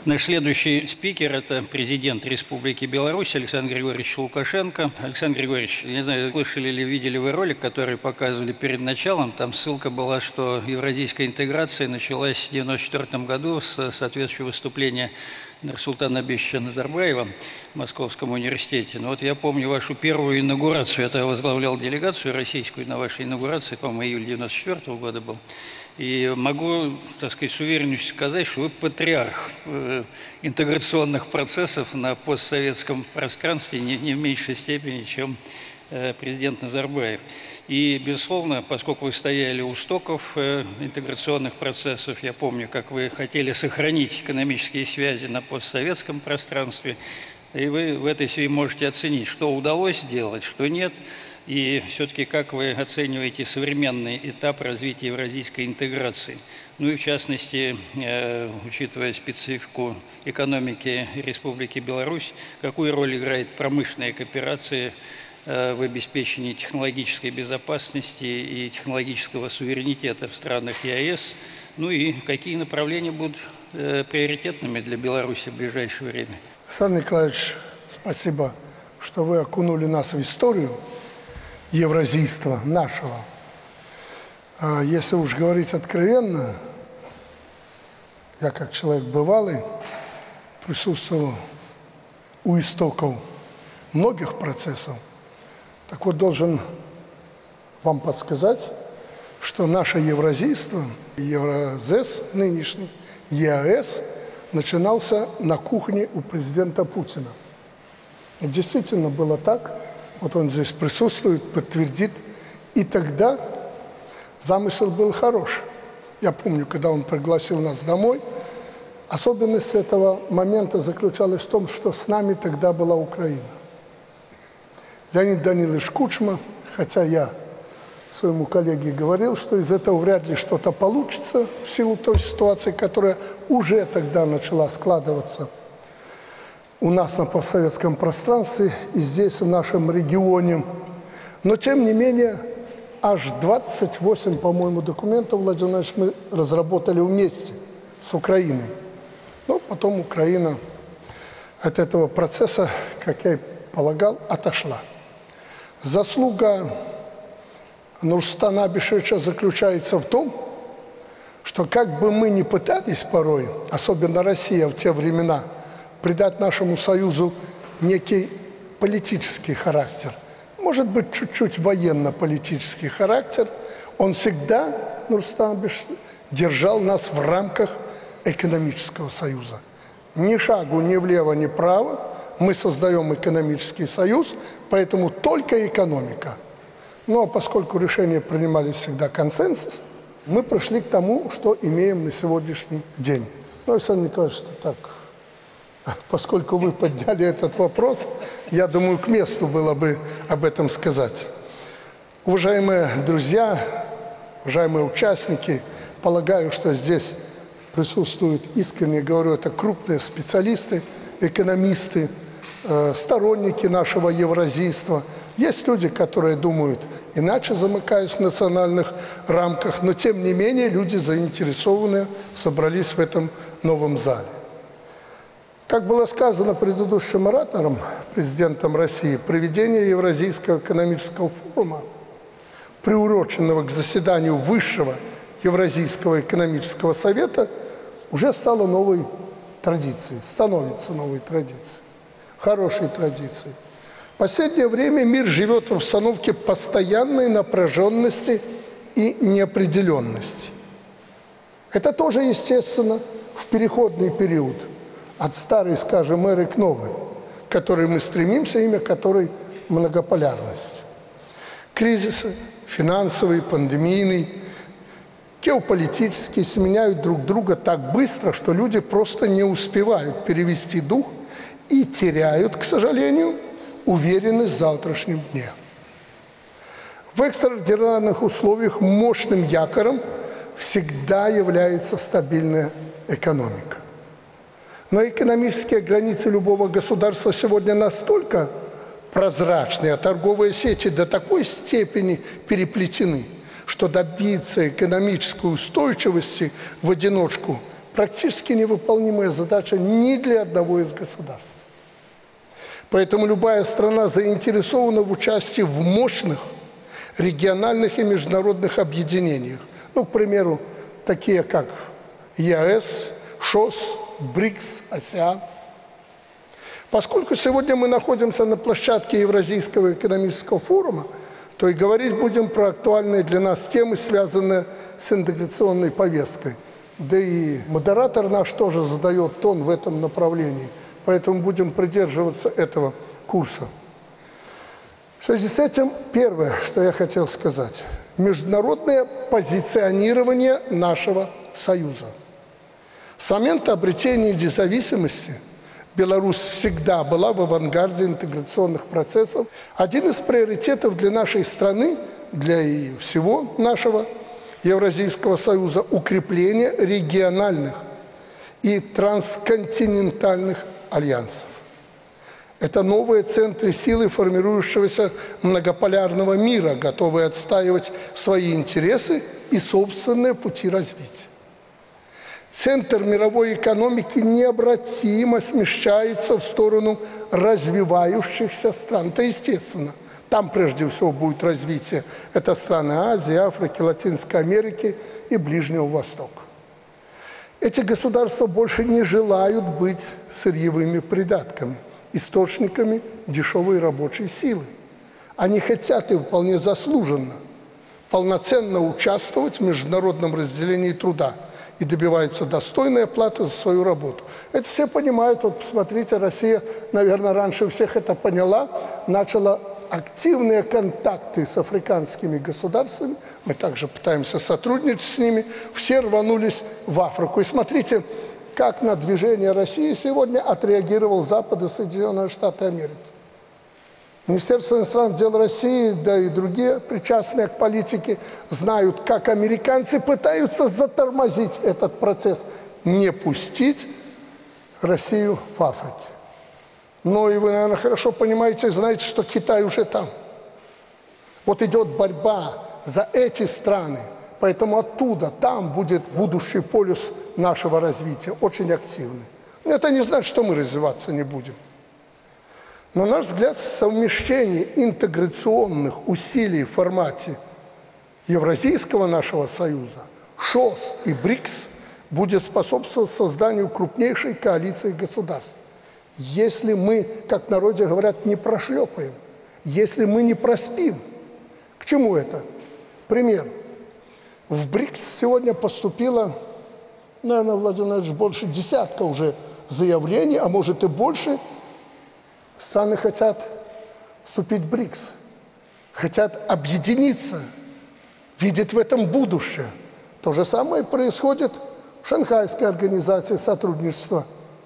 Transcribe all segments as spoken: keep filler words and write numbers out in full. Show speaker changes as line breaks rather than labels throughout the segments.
Наш следующий спикер – это президент Республики Беларусь Александр Григорьевич Лукашенко. Александр Григорьевич, не знаю, слышали или видели вы ролик, который показывали перед началом. Там ссылка была, что евразийская интеграция началась в девяносто четвёртом году с соответствующего выступления Нурсултана Абишевича Назарбаева в Московском университете. Но вот я помню вашу первую инаугурацию. Я возглавлял делегацию российскую на вашей инаугурации, по-моему, июль девяносто четвёртого года был. И могу, так сказать, с уверенностью сказать, что вы патриарх э, интеграционных процессов на постсоветском пространстве не, не в меньшей степени, чем э, президент Назарбаев. И, безусловно, поскольку вы стояли у истоков э, интеграционных процессов, я помню, как вы хотели сохранить экономические связи на постсоветском пространстве, и вы в этой связи можете оценить, что удалось сделать, что нет. И все-таки как вы оцениваете современный этап развития евразийской интеграции? Ну и в частности, э, учитывая специфику экономики Республики Беларусь, какую роль играет промышленная кооперация э, в обеспечении технологической безопасности и технологического суверенитета в странах ЕАЭС? Ну и какие направления будут э, приоритетными для Беларуси в ближайшее время?
Александр Николаевич, спасибо, что вы окунули нас в историю евразийства нашего. А если уж говорить откровенно, я как человек бывалый присутствовал у истоков многих процессов, так вот должен вам подсказать, что наше евразийство, Евразес нынешний, ЕАЭС, начинался на кухне у президента Путина. И действительно было так. Вот он здесь присутствует, подтвердит. И тогда замысел был хорош. Я помню, когда он пригласил нас домой, особенность этого момента заключалась в том, что с нами тогда была Украина. Леонид Данилович Кучма, хотя я своему коллеге говорил, что из этого вряд ли что-то получится в силу той ситуации, которая уже тогда начала складываться у нас на постсоветском пространстве и здесь, в нашем регионе. Но, тем не менее, аж двадцать восемь, по-моему, документов, Владимир Владимирович, мы разработали вместе с Украиной. Но потом Украина от этого процесса, как я и полагал, отошла. Заслуга Нурсултана Абишевича заключается в том, что как бы мы ни пытались порой, особенно Россия в те времена, придать нашему союзу некий политический характер, может быть, чуть-чуть военно-политический характер, он всегда, Нурсултан Абишевич, держал нас в рамках экономического союза. Ни шагу ни влево, ни вправо мы создаем экономический союз, поэтому только экономика. Ну а поскольку решения принимались всегда консенсусом, мы пришли к тому, что имеем на сегодняшний день. Ну, Александр Николаевич, так... Поскольку вы подняли этот вопрос, я думаю, к месту было бы об этом сказать. Уважаемые друзья, уважаемые участники, полагаю, что здесь присутствуют, искренне говорю, это крупные специалисты, экономисты, сторонники нашего евразийства. Есть люди, которые думают иначе, замыкаясь в национальных рамках, но тем не менее люди заинтересованные собрались в этом новом зале. Как было сказано предыдущим оратором, президентом России, проведение Евразийского экономического форума, приуроченного к заседанию Высшего Евразийского экономического совета, уже стало новой традицией, становится новой традицией, хорошей традицией. В последнее время мир живет в обстановке постоянной напряженности и неопределенности. Это тоже естественно в переходный период. От старой, скажем, эры к новой, к которой мы стремимся, имя которой многополярность. Кризисы финансовый, пандемийный, геополитические сменяют друг друга так быстро, что люди просто не успевают перевести дух и теряют, к сожалению, уверенность в завтрашнем дне. В экстраординарных условиях мощным якором всегда является стабильная экономика. Но экономические границы любого государства сегодня настолько прозрачны, а торговые сети до такой степени переплетены, что добиться экономической устойчивости в одиночку практически невыполнимая задача ни для одного из государств. Поэтому любая страна заинтересована в участии в мощных региональных и международных объединениях. Ну, к примеру, такие как ЕАЭС, ШОС, БРИКС, АСЕАН. Поскольку сегодня мы находимся на площадке Евразийского экономического форума, то и говорить будем про актуальные для нас темы, связанные с интеграционной повесткой. Да и модератор наш тоже задает тон в этом направлении, поэтому будем придерживаться этого курса. В связи с этим, первое, что я хотел сказать, международное позиционирование нашего Союза. С момента обретения независимости Беларусь всегда была в авангарде интеграционных процессов. Один из приоритетов для нашей страны, для и всего нашего Евразийского союза – укрепление региональных и трансконтинентальных альянсов. Это новые центры силы формирующегося многополярного мира, готовые отстаивать свои интересы и собственные пути развития. Центр мировой экономики необратимо смещается в сторону развивающихся стран. Это естественно. Там прежде всего будет развитие. Это страны Азии, Африки, Латинской Америки и Ближнего Востока. Эти государства больше не желают быть сырьевыми придатками, источниками дешевой рабочей силы. Они хотят, и вполне заслуженно, полноценно участвовать в международном разделении труда и добиваются достойной оплаты за свою работу. Это все понимают. Вот посмотрите, Россия, наверное, раньше всех это поняла, начала активные контакты с африканскими государствами. Мы также пытаемся сотрудничать с ними. Все рванулись в Африку. И смотрите, как на движение России сегодня отреагировал Запад и Соединенные Штаты Америки. Министерство иностранных дел России, да и другие причастные к политике, знают, как американцы пытаются затормозить этот процесс, не пустить Россию в Африке. Но и вы, наверное, хорошо понимаете, знаете, что Китай уже там. Вот идет борьба за эти страны, поэтому оттуда, там будет будущий полюс нашего развития, очень активный. Но это не значит, что мы развиваться не будем. На наш взгляд, совмещение интеграционных усилий в формате Евразийского нашего союза, ШОС и БРИКС будет способствовать созданию крупнейшей коалиции государств. Если мы, как в народе говорят, не прошлепаем, если мы не проспим. К чему это? Пример. В БРИКС сегодня поступило, наверное, Владимир Владимирович, больше десятка уже заявлений, а может и больше. Страны хотят вступить в БРИКС, хотят объединиться, видят в этом будущее. То же самое происходит в Шанхайской организации сотрудничества.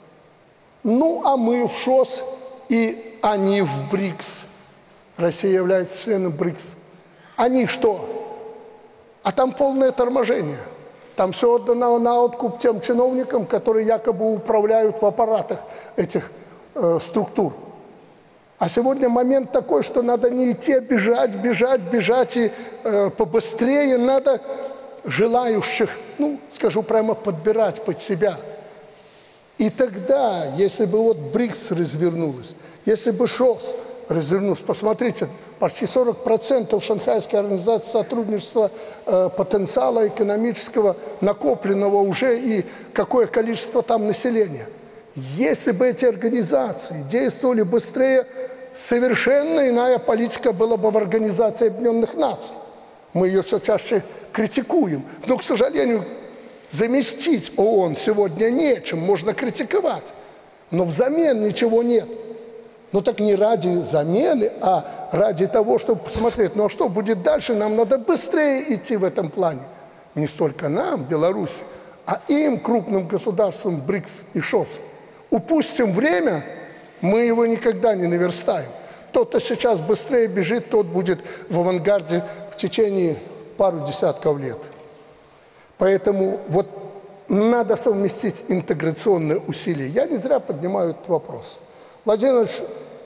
Ну, а мы в ШОС, и они в БРИКС. Россия является членом БРИКС. Они что? А там полное торможение. Там все отдано на откуп тем чиновникам, которые якобы управляют в аппаратах этих э, структур. А сегодня момент такой, что надо не идти, а бежать, бежать, бежать, и э, побыстрее надо желающих, ну, скажу прямо, подбирать под себя. И тогда, если бы вот БРИКС развернулась, если бы ШОС развернулся, посмотрите, почти сорок процентов Шанхайской организации сотрудничества э, потенциала экономического накопленного уже, и какое количество там населения. Если бы эти организации действовали быстрее, совершенно иная политика была бы в Организации Объединенных Наций. Мы ее все чаще критикуем. Но, к сожалению, заместить ООН сегодня нечем, можно критиковать. Но взамен ничего нет. Но так не ради замены, а ради того, чтобы посмотреть, ну а что будет дальше, нам надо быстрее идти в этом плане. Не столько нам, Беларусь, а им, крупным государствам БРИКС и ШОС. Упустим время, мы его никогда не наверстаем. Тот, кто сейчас быстрее бежит, тот будет в авангарде в течение пару десятков лет. Поэтому вот надо совместить интеграционные усилия. Я не зря поднимаю этот вопрос. Владимир Владимирович,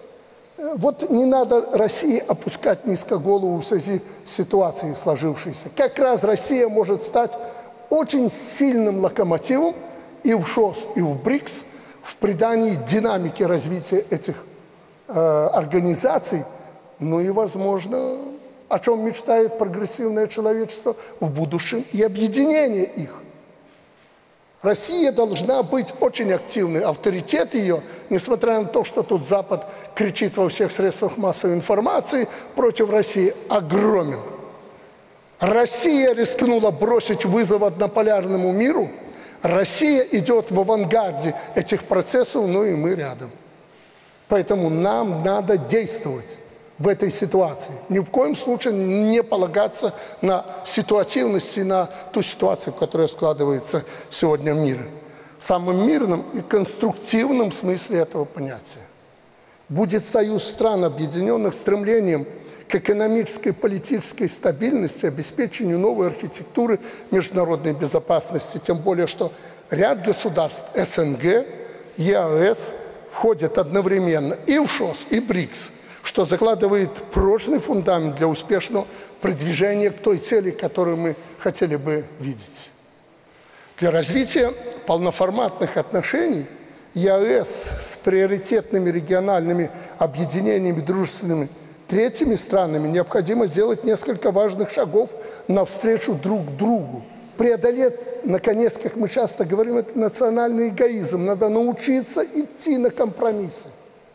вот не надо России опускать низко голову в связи с ситуацией сложившейся. Как раз Россия может стать очень сильным локомотивом и в ШОС, и в БРИКС в придании динамики развития этих э, организаций, ну и, возможно, о чем мечтает прогрессивное человечество в будущем, и объединение их. Россия должна быть очень активной. Авторитет ее, несмотря на то, что тут Запад кричит во всех средствах массовой информации против России, огромен. Россия рискнула бросить вызов однополярному миру. Россия идет в авангарде этих процессов, ну и мы рядом. Поэтому нам надо действовать в этой ситуации. Ни в коем случае не полагаться на ситуативность и на ту ситуацию, которая складывается сегодня в мире. В самом мирном и конструктивном смысле этого понятия. Будет союз стран, объединенных стремлением к экономической и политической стабильности, обеспечению новой архитектуры международной безопасности, тем более, что ряд государств СНГ, ЕАЭС входят одновременно и в ШОС, и БРИКС, что закладывает прочный фундамент для успешного продвижения к той цели, которую мы хотели бы видеть. Для развития полноформатных отношений ЕАЭС с приоритетными региональными объединениями дружественными третьими странами необходимо сделать несколько важных шагов навстречу друг другу. Преодолеть, наконец, как мы часто говорим, это национальный эгоизм. Надо научиться идти на компромиссы.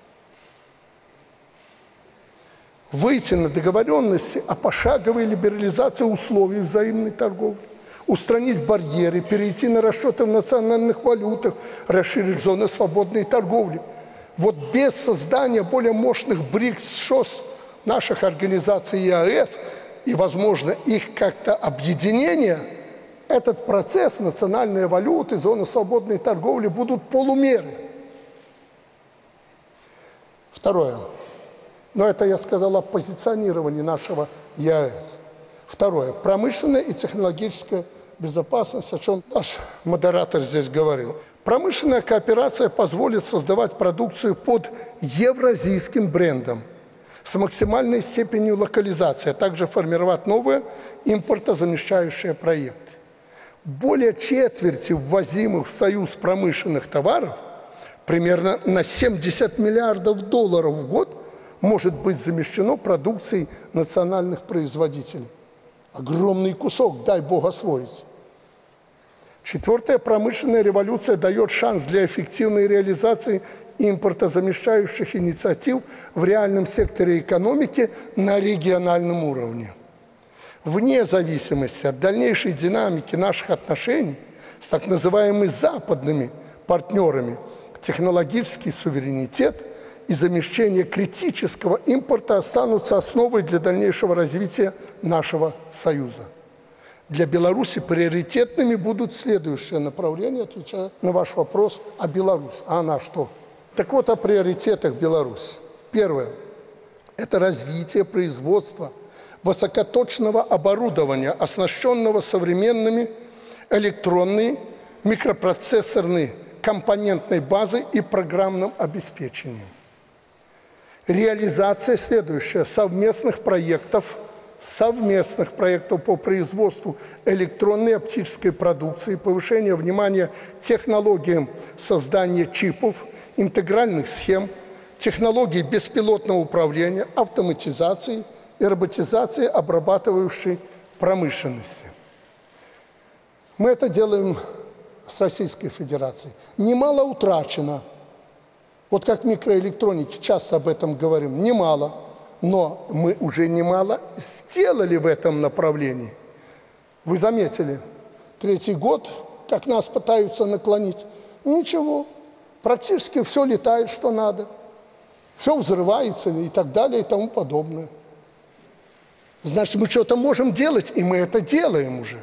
Выйти на договоренности о пошаговой либерализации условий взаимной торговли, устранить барьеры, перейти на расчеты в национальных валютах, расширить зоны свободной торговли. Вот без создания более мощных БРИКС, ШОС, наших организаций ЕАЭС и, возможно, их как-то объединения, этот процесс национальной валюты, зоны свободной торговли будут полумеры. Второе. Но это я сказал о позиционировании нашего ЕАЭС. Второе. Промышленная и технологическая безопасность, о чем наш модератор здесь говорил. Промышленная кооперация позволит создавать продукцию под евразийским брендом с максимальной степенью локализации, а также формировать новые импортозамещающие проекты. Более четверти ввозимых в Союз промышленных товаров, примерно на семьдесят миллиардов долларов в год, может быть замещено продукцией национальных производителей. Огромный кусок, дай Бог, освоить. Четвертая промышленная революция дает шанс для эффективной реализации импортозамещающих инициатив в реальном секторе экономики на региональном уровне. Вне зависимости от дальнейшей динамики наших отношений с так называемыми западными партнерами, технологический суверенитет и замещение критического импорта останутся основой для дальнейшего развития нашего Союза. Для Беларуси приоритетными будут следующие направления, отвечая на ваш вопрос, а Беларусь, а она что? Так вот, о приоритетах Беларуси. Первое – это развитие производства высокоточного оборудования, оснащенного современными электронной, микропроцессорной компонентной базой и программным обеспечением. Реализация следующая: совместных проектов, совместных проектов по производству электронной и оптической продукции, повышение внимания технологиям создания чипов, интегральных схем, технологий беспилотного управления, автоматизации и роботизации обрабатывающей промышленности. Мы это делаем с Российской Федерацией. Немало утрачено. Вот как микроэлектроники, часто об этом говорим, немало. Но мы уже немало сделали в этом направлении. Вы заметили, третий год, как нас пытаются наклонить. Ничего, практически все летает, что надо. Все взрывается и так далее и тому подобное. Значит, мы что-то можем делать, и мы это делаем уже.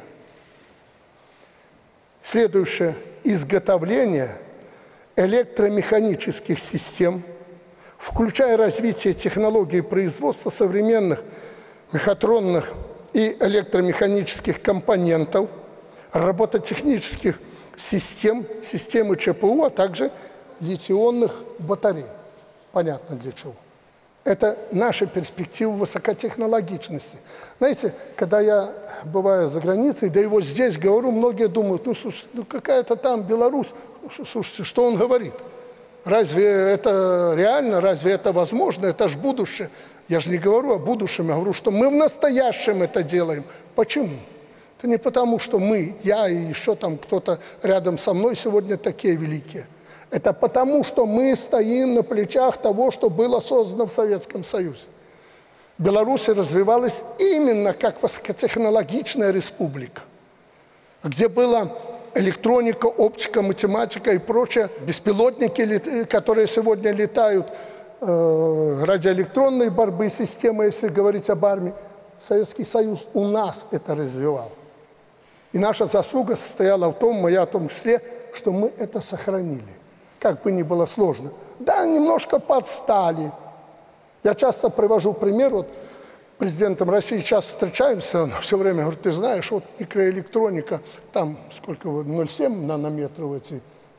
Следующее. Изготовление электромеханических систем, включая развитие технологий производства современных мехатронных и электромеханических компонентов, робототехнических систем, системы ЧПУ, а также литионных батарей. Понятно для чего. Это наша перспектива высокотехнологичности. Знаете, когда я бываю за границей, да и вот здесь говорю, многие думают, ну, слушай, ну какая-то там Беларусь, слушайте, что он говорит? Разве это реально, разве это возможно? Это же будущее. Я же не говорю о будущем, я говорю, что мы в настоящем это делаем. Почему? Это не потому, что мы, я и еще там кто-то рядом со мной сегодня такие великие. Это потому, что мы стоим на плечах того, что было создано в Советском Союзе. Беларусь развивалась именно как высокотехнологичная республика, где была электроника, оптика, математика и прочее, беспилотники, которые сегодня летают, э, радиоэлектронные борьбы, системы, если говорить об армии. Советский Союз у нас это развивал. И наша заслуга состояла в том, моя в том числе, что мы это сохранили. Как бы ни было сложно. Да, немножко подстали. Я часто привожу пример, вот президентом России часто встречаемся, он все время говорит, ты знаешь, вот микроэлектроника, там сколько вы, ноль целых семь десятых эти.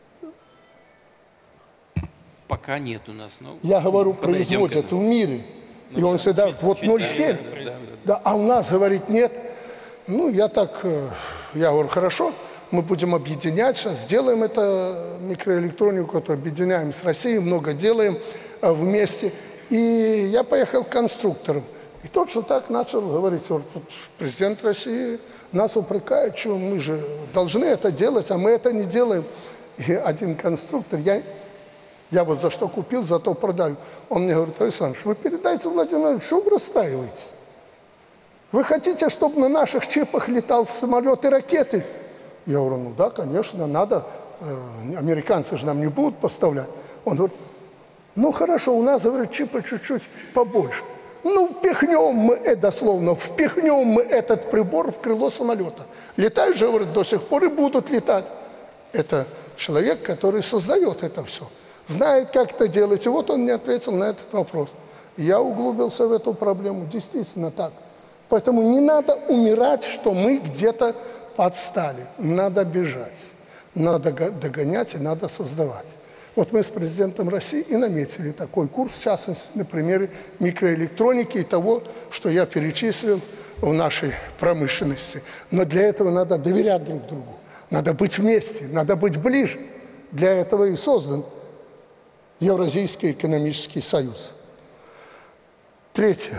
Пока нет у нас. Но
я говорю, производят в мире. Ну, и он всегда, вот ноль целых семь. Да, да, да. Да, а у нас, говорит, нет. Ну, я так, я говорю, хорошо. Мы будем объединять, сейчас сделаем это микроэлектронику, это объединяем с Россией, много делаем вместе. И я поехал к конструктору. И тот, что так начал говорить, вот, президент России нас упрекает, что мы же должны это делать, а мы это не делаем. И один конструктор, я, я вот за что купил, за то продаю. Он мне говорит, Александр, вы передайте Владимиру Владимировичу, что вы расстраиваетесь? Вы хотите, чтобы на наших чипах летал самолет и ракеты? Я говорю, ну да, конечно, надо, э, американцы же нам не будут поставлять. Он говорит, ну хорошо, у нас, говорит, чипы чуть-чуть побольше. Ну, впихнем мы, э, дословно, впихнем мы этот прибор в крыло самолета. Летают же, говорит, до сих пор и будут летать. Это человек, который создает это все, знает, как это делать. И вот он мне ответил на этот вопрос. Я углубился в эту проблему, действительно так. Поэтому не надо умирать, что мы где-то подстали. Надо бежать, надо догонять и надо создавать. Вот мы с президентом России и наметили такой курс, в частности, на примере микроэлектроники и того, что я перечислил в нашей промышленности. Но для этого надо доверять друг другу, надо быть вместе, надо быть ближе. Для этого и создан Евразийский экономический союз. Третье.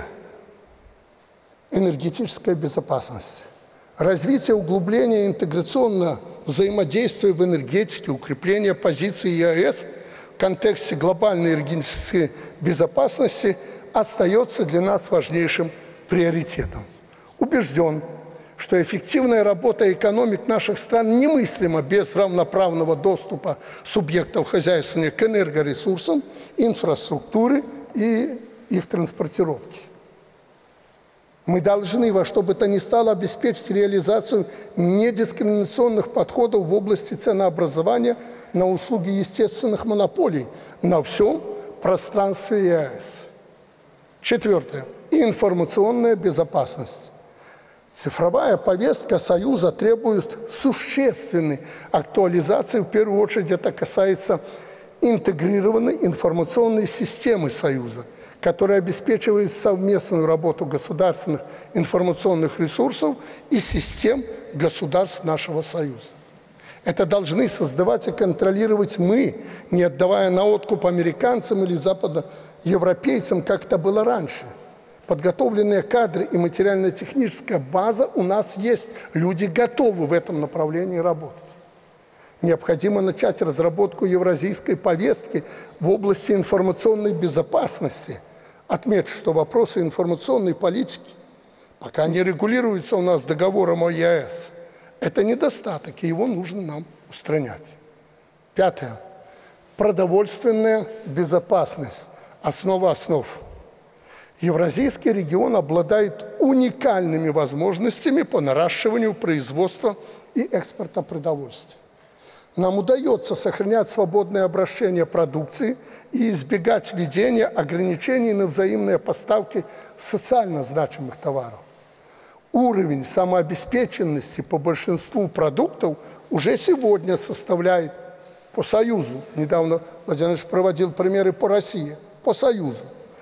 Энергетическая безопасность. Развитие, углубление, интеграционное взаимодействие в энергетике, укрепление позиций ЕАЭС в контексте глобальной энергетической безопасности остается для нас важнейшим приоритетом. Убежден, что эффективная работа экономик наших стран немыслима без равноправного доступа субъектов хозяйствования к энергоресурсам, инфраструктуре и их транспортировке. Мы должны во что бы то ни стало обеспечить реализацию недискриминационных подходов в области ценообразования на услуги естественных монополий на всем пространстве ЕАЭС. Четвертое. Информационная безопасность. Цифровая повестка Союза требует существенной актуализации. В первую очередь это касается интегрированной информационной системы Союза, которая обеспечивает совместную работу государственных информационных ресурсов и систем государств нашего Союза. Это должны создавать и контролировать мы, не отдавая на откуп американцам или западноевропейцам, как это было раньше. Подготовленные кадры и материально-техническая база у нас есть. Люди готовы в этом направлении работать. Необходимо начать разработку евразийской повестки в области информационной безопасности. Отмечу, что вопросы информационной политики пока не регулируются у нас договором о ЕАЭС. Это недостаток, и его нужно нам устранять. Пятое. Продовольственная безопасность. Основа основ. Евразийский регион обладает уникальными возможностями по наращиванию производства и экспорта продовольствия. Нам удается сохранять свободное обращение продукции и избегать введения ограничений на взаимные поставки социально значимых товаров. Уровень самообеспеченности по большинству продуктов уже сегодня составляет по Союзу. Недавно Владимир Ильич проводил примеры по России, по Союзу.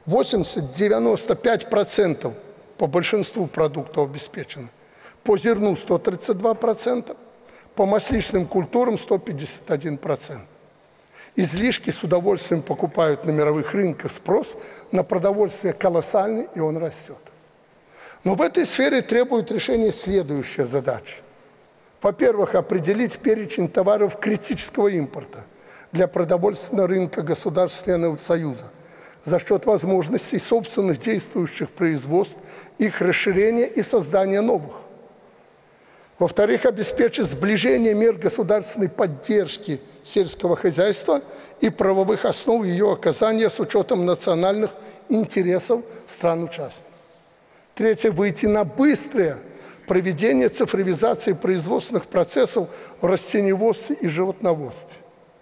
восемьдесят-девяносто пять процентов по большинству продуктов обеспечены. По зерну сто тридцать два процента, по масличным культурам сто пятьдесят один процент. Излишки с удовольствием покупают на мировых рынках, спрос на продовольствие колоссальный, и он растет. Но в этой сфере требует решения следующая задача. Во-первых, определить перечень товаров критического импорта для продовольственного рынка государств-членов Союза за счет возможностей собственных действующих производств, их расширения и создания новых. Во-вторых, обеспечить сближение мер государственной поддержки сельского хозяйства и правовых основ ее оказания с учетом национальных интересов стран-участниц. Третье, выйти на быстрое проведение цифровизации производственных процессов в растениеводстве и животноводстве.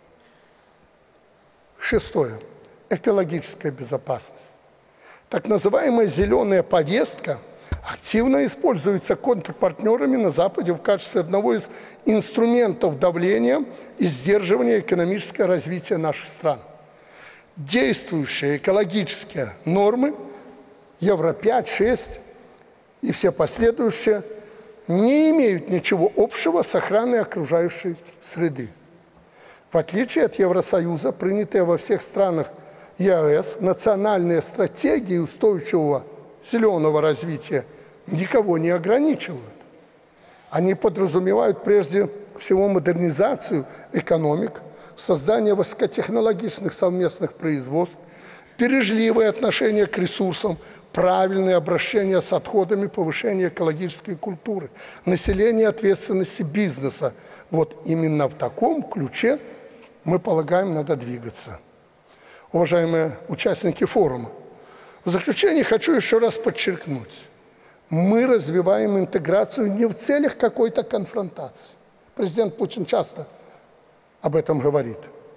Шестое. Экологическая безопасность. Так называемая «зеленая повестка» активно используется контрпартнерами на Западе в качестве одного из инструментов давления и сдерживания экономического развития наших стран. Действующие экологические нормы Евро пять, шесть и все последующие не имеют ничего общего с охраной окружающей среды. В отличие от Евросоюза, принятые во всех странах ЕАЭС национальные стратегии устойчивого зеленого развития никого не ограничивают. Они подразумевают прежде всего модернизацию экономик, создание высокотехнологичных совместных производств, бережливое отношение к ресурсам, правильное обращение с отходами, повышение экологической культуры, население ответственности бизнеса. Вот именно в таком ключе, мы полагаем, надо двигаться. Уважаемые участники форума, в заключение хочу еще раз подчеркнуть. Мы развиваем интеграцию не в целях какой-то конфронтации. Президент Путин часто об этом говорит.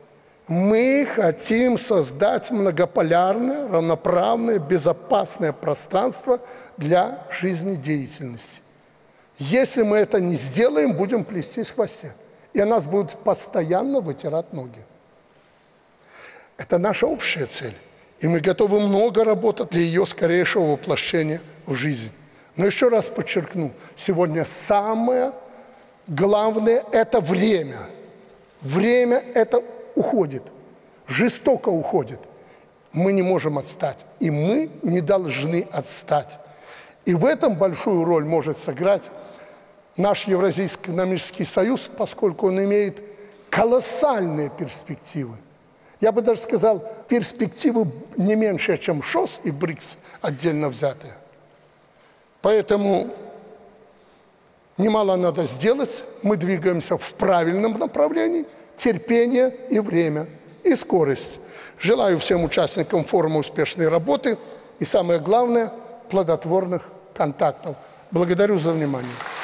Мы хотим создать многополярное, равноправное, безопасное пространство для жизнедеятельности. Если мы это не сделаем, будем плестись в хвосте. И нас будут постоянно вытирать ноги. Это наша общая цель. И мы готовы много работать для ее скорейшего воплощения в жизнь. Но еще раз подчеркну, сегодня самое главное – это время. Время это уходит, жестоко уходит. Мы не можем отстать, и мы не должны отстать. И в этом большую роль может сыграть наш Евразийский экономический союз, поскольку он имеет колоссальные перспективы. Я бы даже сказал, перспективы не меньше, чем ШОС и БРИКС отдельно взятые. Поэтому немало надо сделать. Мы двигаемся в правильном направлении. Терпение и время, и скорость. Желаю всем участникам форума успешной работы и, самое главное, плодотворных контактов. Благодарю за внимание.